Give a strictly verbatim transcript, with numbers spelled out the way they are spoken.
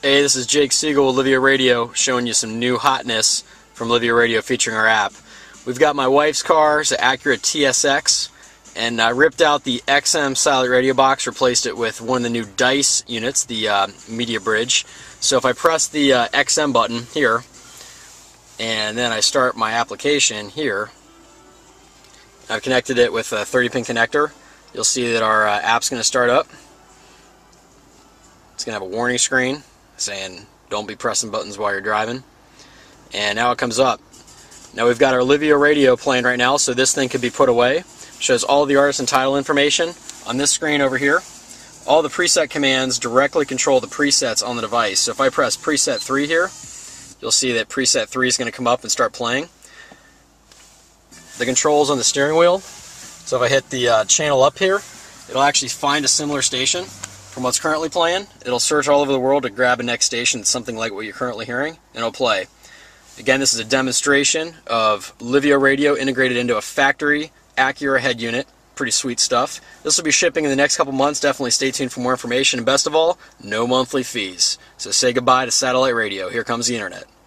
Hey, this is Jake Siegel with Livia Radio, showing you some new hotness from Livia Radio featuring our app. We've got my wife's car, it's an Acura T S X, and I ripped out the X M satellite radio box, replaced it with one of the new DICE units, the uh, Media Bridge. So if I press the uh, X M button here, and then I start my application here, I've connected it with a thirty pin connector. You'll see that our uh, app's going to start up. It's going to have a warning screen saying don't be pressing buttons while you're driving. And now it comes up. Now we've got our Livia Radio playing right now, so this thing can be put away. It shows all the artist and title information on this screen over here. All the preset commands directly control the presets on the device. So if I press preset three here, you'll see that preset three is going to come up and start playing. The controls on the steering wheel. So if I hit the uh, channel up here, it'll actually find a similar station from what's currently playing. It'll search all over the world to grab a next station, something like what you're currently hearing, and it'll play. Again, this is a demonstration of Livia Radio integrated into a factory Acura head unit. Pretty sweet stuff. This will be shipping in the next couple months. Definitely stay tuned for more information. And best of all, no monthly fees. So say goodbye to satellite radio. Here comes the internet.